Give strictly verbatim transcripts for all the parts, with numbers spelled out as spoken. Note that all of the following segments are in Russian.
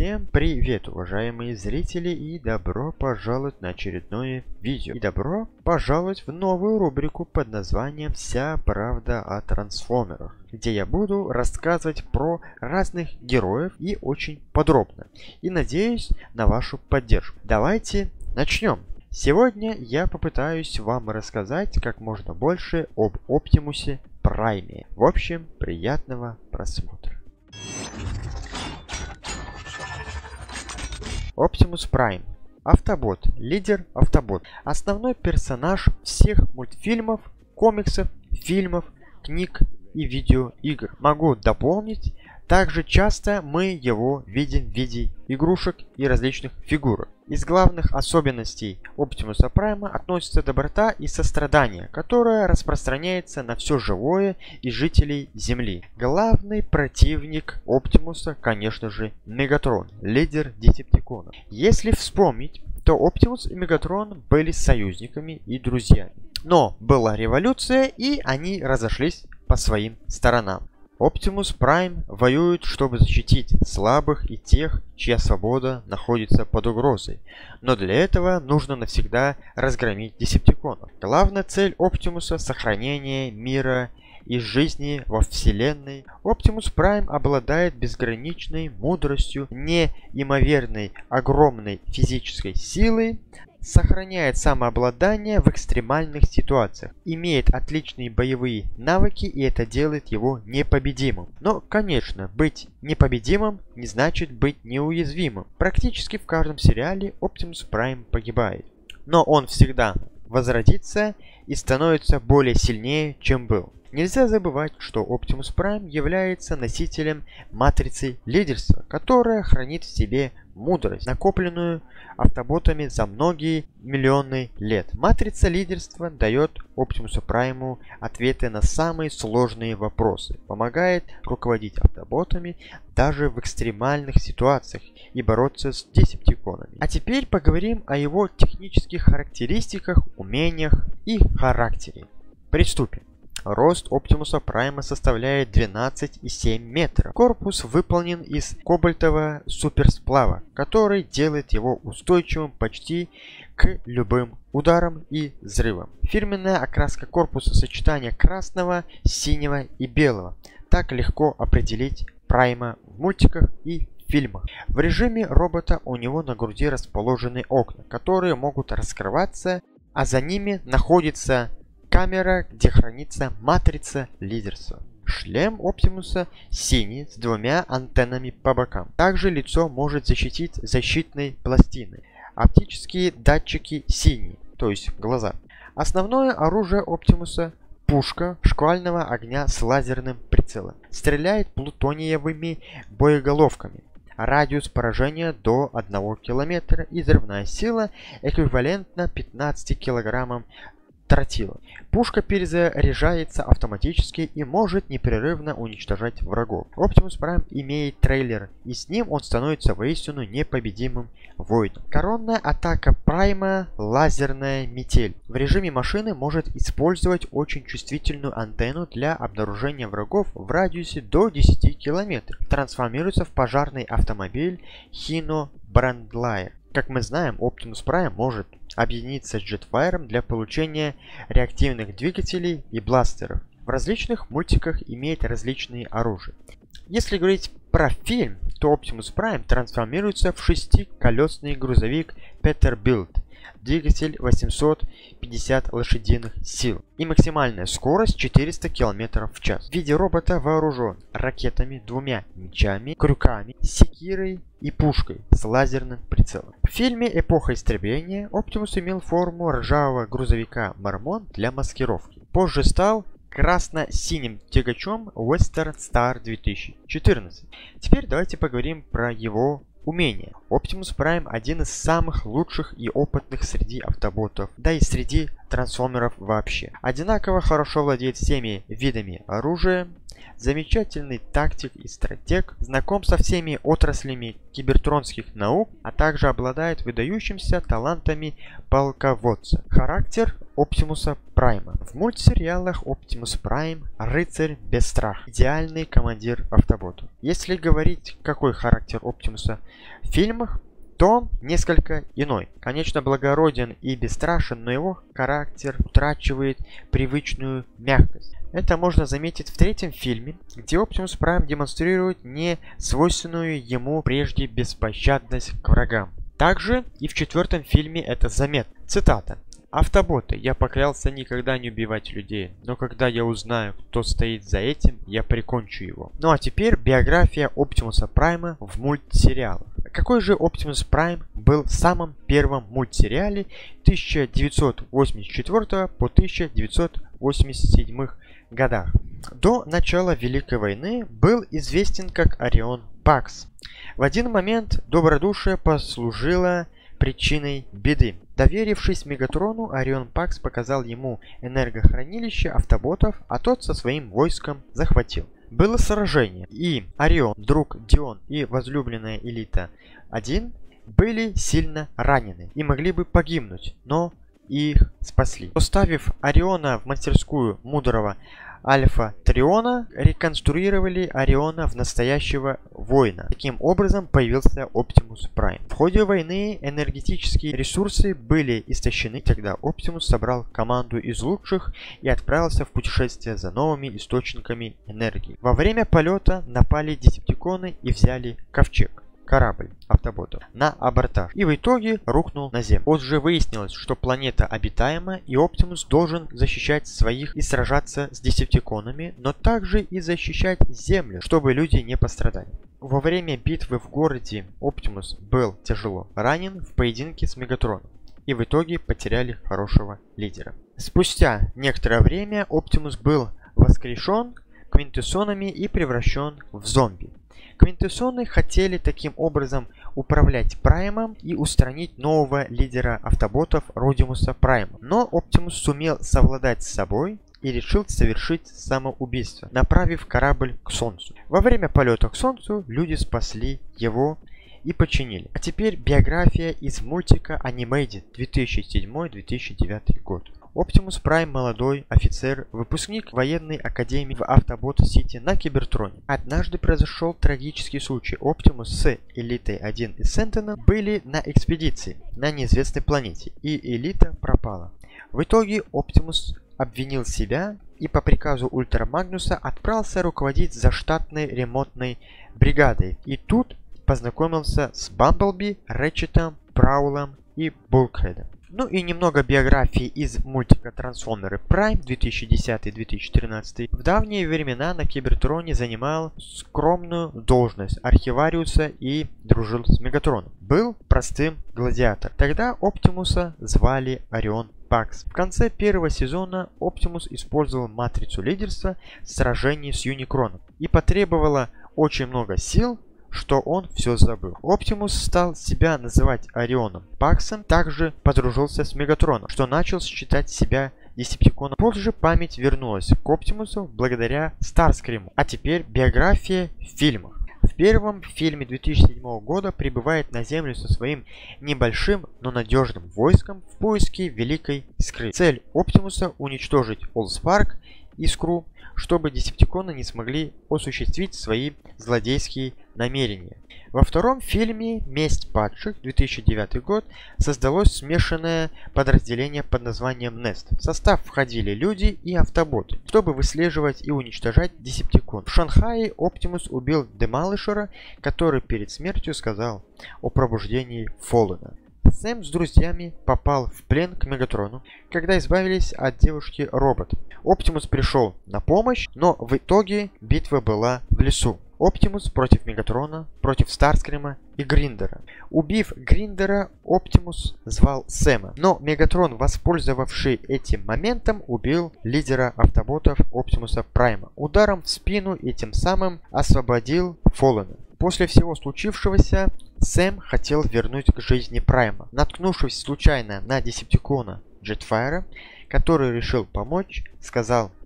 Всем привет, уважаемые зрители, и добро пожаловать на очередное видео. И добро пожаловать в новую рубрику под названием «Вся правда о трансформерах», где я буду рассказывать про разных героев и очень подробно. И надеюсь на вашу поддержку. Давайте начнем. Сегодня я попытаюсь вам рассказать как можно больше об Оптимусе Прайме. В общем, приятного просмотра. Оптимус Прайм. Автобот. Лидер Автобот. Основной персонаж всех мультфильмов, комиксов, фильмов, книг и видеоигр. Могу дополнить, также часто мы его видим в виде игрушек и различных фигурок. Из главных особенностей Оптимуса Прайма относится доброта и сострадание, которое распространяется на все живое и жителей Земли. Главный противник Оптимуса, конечно же, Мегатрон, лидер Десептиконов. Если вспомнить, то Оптимус и Мегатрон были союзниками и друзьями. Но была революция, и они разошлись по своим сторонам. Оптимус Прайм воюет, чтобы защитить слабых и тех, чья свобода находится под угрозой. Но для этого нужно навсегда разгромить Десептиконов. Главная цель Оптимуса – сохранение мира и жизни во Вселенной. Оптимус Прайм обладает безграничной мудростью, неимоверной огромной физической силой, сохраняет самообладание в экстремальных ситуациях, имеет отличные боевые навыки, и это делает его непобедимым. Но, конечно, быть непобедимым не значит быть неуязвимым. Практически в каждом сериале Оптимус Прайм погибает. Но он всегда возродится и становится более сильнее, чем был. Нельзя забывать, что Оптимус Прайм является носителем матрицы лидерства, которая хранит в себе мудрость, накопленную автоботами за многие миллионы лет. Матрица лидерства дает Оптимусу Прайму ответы на самые сложные вопросы, помогает руководить автоботами даже в экстремальных ситуациях и бороться с десептиконами. А теперь поговорим о его технических характеристиках, умениях и характере. Приступим. Рост Оптимуса Прайма составляет двенадцать и семь метров. Корпус выполнен из кобальтового суперсплава, который делает его устойчивым почти к любым ударам и взрывам. Фирменная окраска корпуса — сочетание красного, синего и белого. Так легко определить Прайма в мультиках и фильмах. В режиме робота у него на груди расположены окна, которые могут раскрываться, а за ними находится камера, где хранится матрица лидерства. Шлем Оптимуса синий с двумя антеннами по бокам. Также лицо может защитить защитной пластиной. Оптические датчики синие, то есть глаза. Основное оружие Оптимуса — пушка шквального огня с лазерным прицелом. Стреляет плутониевыми боеголовками. Радиус поражения до одного километра и взрывная сила эквивалентна пятнадцати килограммам тротила. Пушка перезаряжается автоматически и может непрерывно уничтожать врагов. Оптимус Прайм имеет трейлер, и с ним он становится воистину непобедимым воином. Коронная атака Прайма — лазерная метель. В режиме машины может использовать очень чувствительную антенну для обнаружения врагов в радиусе до десяти километров. Трансформируется в пожарный автомобиль Hino Brandlire. Как мы знаем, Оптимус Прайм может объединиться с Jetfire для получения реактивных двигателей и бластеров. В различных мультиках имеет различные оружия. Если говорить про фильм, то Оптимус Прайм трансформируется в шестиколесный грузовик Peterbilt, двигатель восемьсот пятьдесят лошадиных сил и максимальная скорость четыреста километров в час. В виде робота вооружен ракетами, двумя мечами, крюками, секирой и пушкой с лазерным прицелом. В фильме «Эпоха истребления» Оптимус имел форму ржавого грузовика Мормон для маскировки. Позже стал красно-синим тягачом Western Star две тысячи четырнадцать. Теперь давайте поговорим про его умения. Оптимус Прайм один из самых лучших и опытных среди автоботов, да и среди трансформеров вообще. Одинаково хорошо владеет всеми видами оружия, замечательный тактик и стратег, знаком со всеми отраслями кибертронских наук, а также обладает выдающимися талантами полководца. Характер Оптимуса Прайма. В мультсериалах Оптимус Прайм – рыцарь без страха, идеальный командир автоботов. Если говорить, какой характер Оптимуса в фильмах, то он несколько иной. Конечно, благороден и бесстрашен, но его характер утрачивает привычную мягкость. Это можно заметить в третьем фильме, где Оптимус Прайм демонстрирует не свойственную ему прежде беспощадность к врагам. Также и в четвертом фильме это заметно. Цитата. «Автоботы, я поклялся никогда не убивать людей, но когда я узнаю, кто стоит за этим, я прикончу его». Ну а теперь биография Оптимуса Прайма в мультсериалах. Какой же Оптимус Прайм был в самом первом мультсериале тысяча девятьсот восемьдесят четвёртого по тысяча девятьсот восемьдесят седьмой годах? До начала Великой войны был известен как Орион Пакс. В один момент добродушие послужило причиной беды. Доверившись Мегатрону, Орион Пакс показал ему энергохранилище автоботов, а тот со своим войском захватил. Было сражение, и Орион, друг Дион и возлюбленная Элита один были сильно ранены и могли бы погибнуть, но их спасли. Поставив Ориона в мастерскую мудрого Альфа Триона, реконструировали Ориона в настоящего воина. Таким образом появился Оптимус Прайм. В ходе войны энергетические ресурсы были истощены, тогда Оптимус собрал команду из лучших и отправился в путешествие за новыми источниками энергии. Во время полета напали десептиконы и взяли ковчег, корабль автоботов, на абордаж, и в итоге рухнул на землю. Позже выяснилось, что планета обитаема, и Оптимус должен защищать своих и сражаться с десептиконами, но также и защищать Землю, чтобы люди не пострадали. Во время битвы в городе Оптимус был тяжело ранен в поединке с Мегатроном, и в итоге потеряли хорошего лидера. Спустя некоторое время Оптимус был воскрешен Квинтэссонами и превращен в зомби. Квинтэссоны хотели таким образом управлять Праймом и устранить нового лидера автоботов Родимуса Прайма. Но Оптимус сумел совладать с собой и решил совершить самоубийство, направив корабль к Солнцу. Во время полета к Солнцу люди спасли его и починили. А теперь биография из мультика Animated две тысячи седьмой — две тысячи девятый год. Оптимус Прайм – молодой офицер, выпускник военной академии в Автобот-Сити на Кибертроне. Однажды произошел трагический случай. Оптимус с Элитой один и Сентеном были на экспедиции на неизвестной планете, и Элита пропала. В итоге Оптимус обвинил себя и по приказу Ультра Магнуса отправился руководить заштатной ремонтной бригадой. И тут познакомился с Бамблби, Рэтчетом, Праулом и Булкхедом. Ну и немного биографии из мультика Трансформеры Прайм две тысячи десятый — две тысячи тринадцатый. В давние времена на Кибертроне занимал скромную должность архивариуса и дружил с Мегатроном. Был простым гладиатором. Тогда Оптимуса звали Орион Пакс. В конце первого сезона Оптимус использовал матрицу лидерства в сражении с Юникроном, и потребовало очень много сил, что он все забыл. Оптимус стал себя называть Орионом Паксом, также подружился с Мегатроном, что начал считать себя десептиконом. Позже память вернулась к Оптимусу благодаря Старскриму. А теперь биография в фильмах. В первом фильме две тысячи седьмого года прибывает на Землю со своим небольшим, но надежным войском в поиске Великой Искры. Цель Оптимуса — уничтожить Олдспарк, Искру, чтобы десептиконы не смогли осуществить свои злодейские намерения. Во втором фильме «Месть падших» две тысячи девятый год создалось смешанное подразделение под названием Нест. В состав входили люди и автоботы, чтобы выслеживать и уничтожать десептикон. В Шанхае Оптимус убил Демалишера, который перед смертью сказал о пробуждении Фоллена. Сэм с друзьями попал в плен к Мегатрону, когда избавились от девушки-робота. Оптимус пришел на помощь, но в итоге битва была в лесу. Оптимус против Мегатрона, против Старскрима и Гриндера. Убив Гриндера, Оптимус звал Сэма, но Мегатрон, воспользовавший этим моментом, убил лидера автоботов Оптимуса Прайма ударом в спину и тем самым освободил Фоллена. После всего случившегося Сэм хотел вернуть к жизни Прайма. Наткнувшись случайно на десептикона Джетфайра, который решил помочь, сказал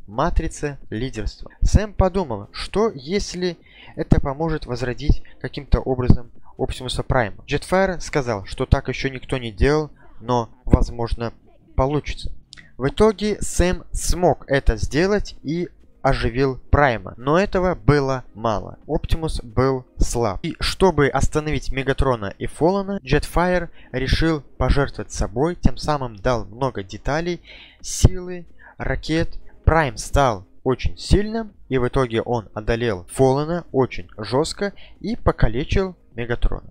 матрица лидерства. Сэм подумал, что если это поможет возродить каким-то образом Оптимуса Прайма. Jetfire сказал, что так еще никто не делал, но возможно получится. В итоге Сэм смог это сделать и оживил Прайма, но этого было мало. Оптимус был слаб. И чтобы остановить Мегатрона и Фоллана, Jetfire решил пожертвовать собой, тем самым дал много деталей, силы, ракет. Прайм стал очень сильным, и в итоге он одолел Фоллана очень жестко и покалечил Мегатрона.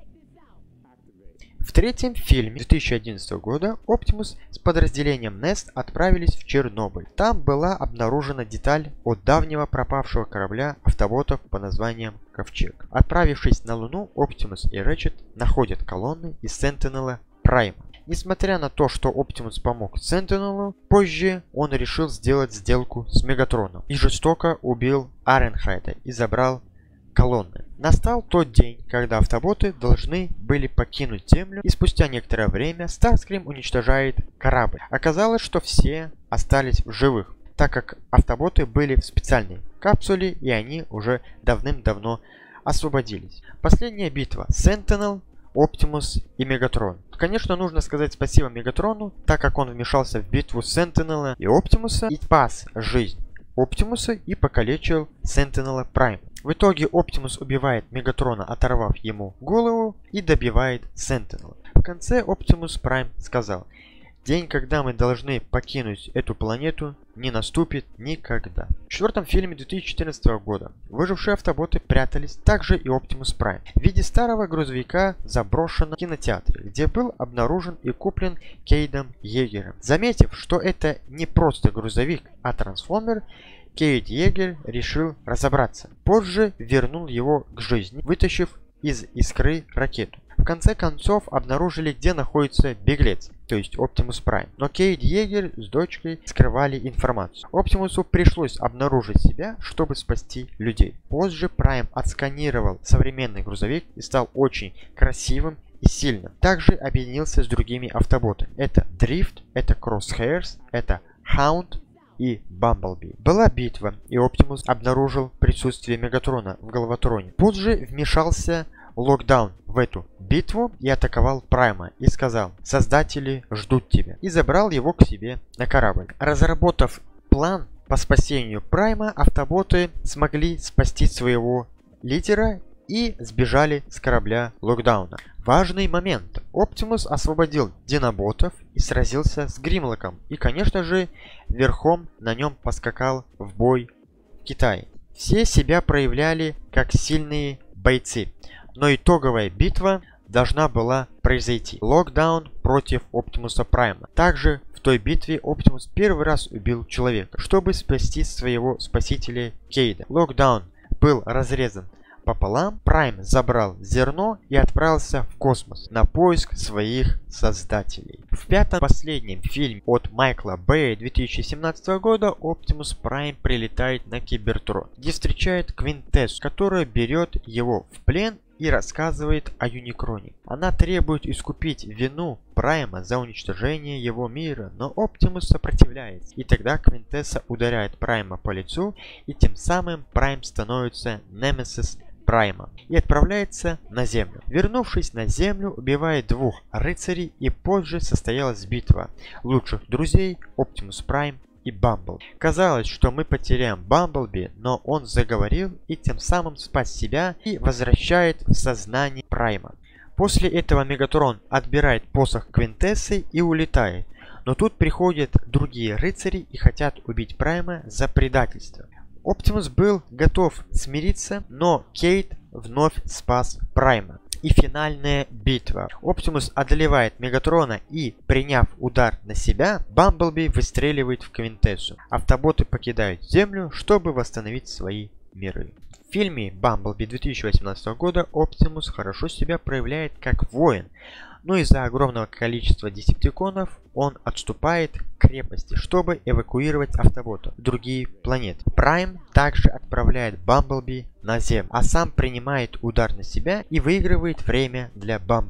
В третьем фильме две тысячи одиннадцатого года Оптимус с подразделением Нест отправились в Чернобыль. Там была обнаружена деталь от давнего пропавшего корабля автоботов по названием Ковчег. Отправившись на Луну, Оптимус и Рэчет находят колонны из Сентинела Прайма. Несмотря на то, что Оптимус помог Сентинелу, позже он решил сделать сделку с Мегатроном и жестоко убил Айронхайда и забрал колонны. Настал тот день, когда автоботы должны были покинуть Землю, и спустя некоторое время Старскрим уничтожает корабль. Оказалось, что все остались в живых, так как автоботы были в специальной капсуле, и они уже давным-давно освободились. Последняя битва. Сентинел, Оптимус и Мегатрон. Конечно, нужно сказать спасибо Мегатрону, так как он вмешался в битву Сентинела и Оптимуса и спас жизнь Оптимуса и покалечил Сентинела Прайм. В итоге Оптимус убивает Мегатрона, оторвав ему голову, и добивает Сентинела. В конце Оптимус Прайм сказал: «День, когда мы должны покинуть эту планету, не наступит никогда». В четвертом фильме две тысячи четырнадцатого года выжившие автоботы прятались, также и Оптимус Прайм, в виде старого грузовика в заброшенном кинотеатре, где был обнаружен и куплен Кейдом Йегером. Заметив, что это не просто грузовик, а трансформер, Кейд Йегер решил разобраться. Позже вернул его к жизни, вытащив из искры ракету. В конце концов обнаружили, где находится беглец, то есть Оптимус Прайм. Но Кейд Йегер с дочкой скрывали информацию. Оптимусу пришлось обнаружить себя, чтобы спасти людей. Позже Прайм отсканировал современный грузовик и стал очень красивым и сильным. Также объединился с другими автоботами. Это Дрифт, это Crosshairs, это Hound и Бамблби. Была битва, и Оптимус обнаружил присутствие Мегатрона в Головатроне. Позже вмешался Локдаун в эту битву и атаковал Прайма и сказал: «Создатели ждут тебя», и забрал его к себе на корабль. Разработав план по спасению Прайма, автоботы смогли спасти своего лидера и сбежали с корабля Локдауна. Важный момент. Оптимус освободил диноботов и сразился с Гримлоком. И, конечно же, верхом на нем поскакал в бой в Китае. Все себя проявляли как сильные бойцы. Но итоговая битва должна была произойти. Локдаун против Оптимуса Прайма. Также в той битве Оптимус первый раз убил человека, чтобы спасти своего спасителя Кейда. Локдаун был разрезан пополам, Прайм забрал зерно и отправился в космос на поиск своих создателей. В пятом последнем фильме от Майкла Бэя две тысячи семнадцатого года Оптимус Прайм прилетает на Кибертрон, где встречает Квинтэссу, которая берет его в плен и рассказывает о Юникроне. Она требует искупить вину Прайма за уничтожение его мира, но Оптимус сопротивляется. И тогда Квинтэсса ударяет Прайма по лицу, и тем самым Прайм становится Немесис Прайма и отправляется на Землю. Вернувшись на Землю, убивает двух рыцарей, и позже состоялась битва лучших друзей Оптимус Прайм и Бамблби. Казалось, что мы потеряем Бамблби, но он заговорил и тем самым спас себя и возвращает в сознание Прайма. После этого Мегатрон отбирает посох Квинтэссы и улетает. Но тут приходят другие рыцари и хотят убить Прайма за предательство. Оптимус был готов смириться, но Кейд вновь спас Прайма. И финальная битва. Оптимус одолевает Мегатрона и, приняв удар на себя, Бамблби выстреливает в Квинтэссу. Автоботы покидают Землю, чтобы восстановить свои миры. В фильме Бамблби две тысячи восемнадцатого года Оптимус хорошо себя проявляет как воин, но из-за огромного количества десептиконов он отступает к крепости, чтобы эвакуировать автоботов в другие планеты. Прайм также отправляет Бамблби на Землю, а сам принимает удар на себя и выигрывает время для Бамблби.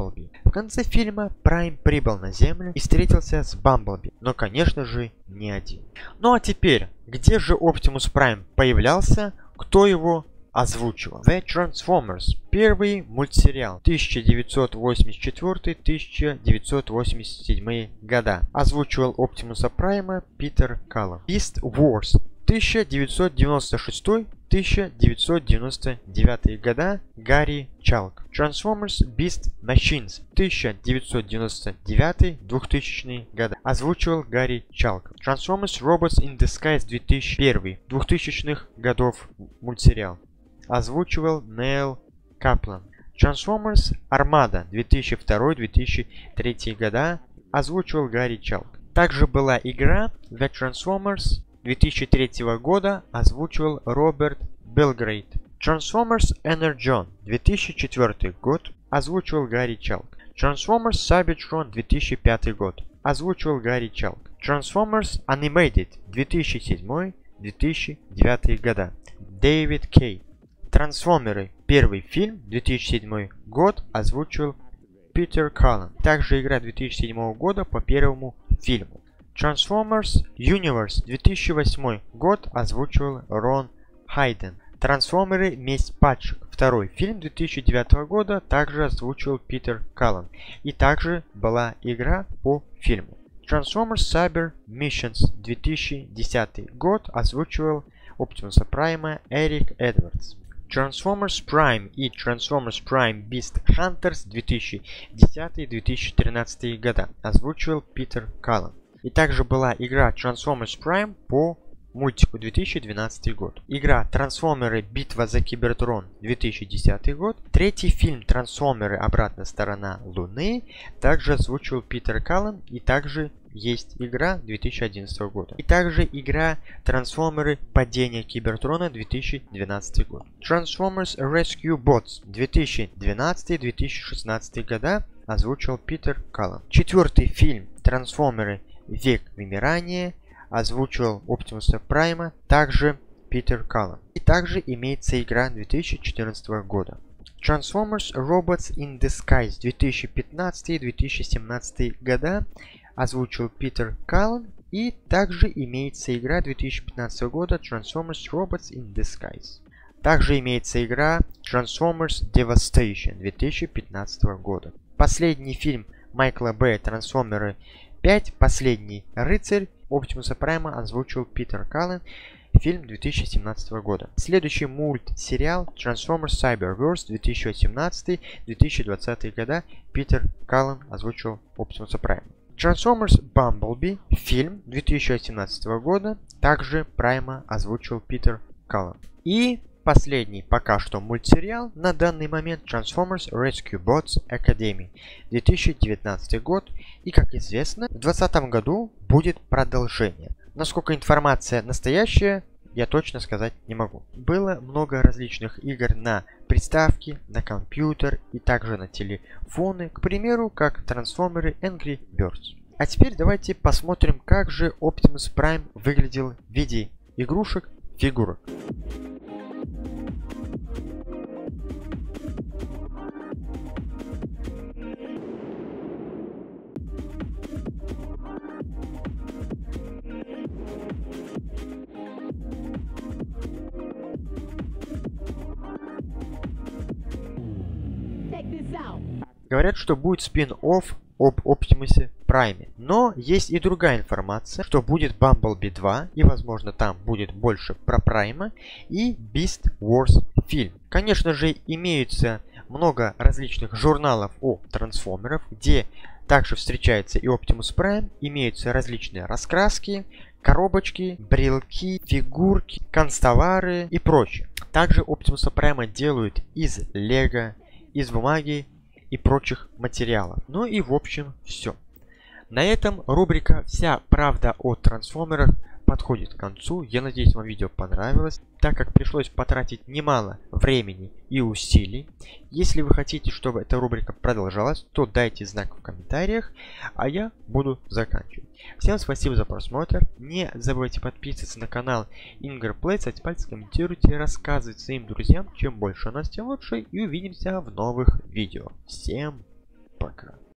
В конце фильма Прайм прибыл на Землю и встретился с Бамблби, но, конечно же, не один. Ну а теперь, где же Оптимус Прайм появлялся, кто его озвучивал? The Transformers, первый мультсериал, тысяча девятьсот восемьдесят четвёртый — тысяча девятьсот восемьдесят седьмой года. Озвучивал Оптимуса Прайма Питер Каллан. Beast Wars, тысяча девятьсот девяносто шестой — тысяча девятьсот девяносто девятый года. Гарри Чалк. Transformers Beast Machines, тысяча девятьсот девяносто девятый — двухтысячные года. Озвучивал Гарри Чалк. Transformers Robots in Disguise две тысячи первый — двухтысячных годов мультсериал. Озвучивал Нейл Каплан. Transformers Armada две тысячи второй — две тысячи третий года. Озвучивал Гарри Чалк. Также была игра The Transformers две тысячи третьего года. Озвучивал Роберт Белгрейд. Transformers Energon две тысячи четвёртый год. Озвучивал Гарри Чалк. Transformers Cybertron две тысячи пятый год. Озвучивал Гарри Чалк. Transformers Animated две тысячи седьмой — две тысячи девятый года. Дэвид Кей. Трансформеры, первый фильм, две тысячи седьмой год, озвучивал Питер Каллан. Также игра две тысячи седьмого года по первому фильму. Transformers Universe две тысячи восьмой год, озвучивал Рон Хайден. Трансформеры Месть падших, второй фильм две тысячи девятого года, также озвучивал Питер Каллан. И также была игра по фильму. Transformers Cyber Missions две тысячи десятый год, озвучивал Оптимуса Прайма Эрик Эдвардс. Transformers Prime и Transformers Prime Beast Hunters две тысячи десятый — две тысячи тринадцатый года, озвучивал Питер Каллан. И также была игра Transformers Prime по мультику две тысячи двенадцатый год. Игра Трансформеры Битва за Кибертрон две тысячи десятый год. Третий фильм Трансформеры Обратная сторона Луны также озвучивал Питер Каллан. И также есть игра две тысячи одиннадцатого года. И также игра Трансформеры Падение Кибертрона две тысячи двенадцатый год. Transformers Rescue Bots две тысячи двенадцатый — две тысячи шестнадцатый года, озвучивал Питер Каллан. Четвертый фильм Трансформеры Век Вымирания озвучивал Оптимуса Прайма также Питер Каллан. И также имеется игра две тысячи четырнадцатого года. Transformers Robots in Disguise две тысячи пятнадцатый — две тысячи семнадцатый года, озвучил Питер Каллан. И также имеется игра две тысячи пятнадцатого года Transformers Robots in Disguise. Также имеется игра Transformers Devastation две тысячи пятнадцатого года. Последний фильм Майкла Бэя Трансформеры пять Последний рыцарь Оптимуса Прайма озвучил Питер Каллан. Фильм две тысячи семнадцатого года. Следующий мультсериал Transformers Cyberverse две тысячи восемнадцатый — две тысячи двадцатый года, Питер Каллан озвучил Оптимуса Прайма. Transformers Bumblebee, фильм две тысячи восемнадцатого года, также Прайма озвучил Питер Каллан. И последний пока что мультсериал на данный момент Transformers Rescue Bots Academy две тысячи девятнадцатый год. И как известно, в две тысячи двадцатом году будет продолжение. Насколько информация настоящая, я точно сказать не могу. Было много различных игр на приставки, на компьютер и также на телефоны, к примеру, как Трансформеры Angry Birds. А теперь давайте посмотрим, как же Optimus Prime выглядел в виде игрушек, фигурок. Говорят, что будет спин-офф об Оптимусе Прайме. Но есть и другая информация, что будет Bumblebee два, и возможно там будет больше про Прайма, и Beast Wars фильм. Конечно же, имеются много различных журналов о трансформерах, где также встречается и Optimus Prime, имеются различные раскраски, коробочки, брелки, фигурки, канцтовары и прочее. Также Optimus Prime делают из лего, из бумаги и прочих материалов. Ну и в общем все. На этом рубрика «Вся правда о трансформерах» подходит к концу. Я надеюсь, вам видео понравилось, так как пришлось потратить немало времени и усилий. Если вы хотите, чтобы эта рубрика продолжалась, то дайте знак в комментариях, а я буду заканчивать. Всем спасибо за просмотр. Не забывайте подписываться на канал Ingerplay, ставьте пальцы, комментируйте, рассказывайте своим друзьям. Чем больше у нас, тем лучше. И увидимся в новых видео. Всем пока.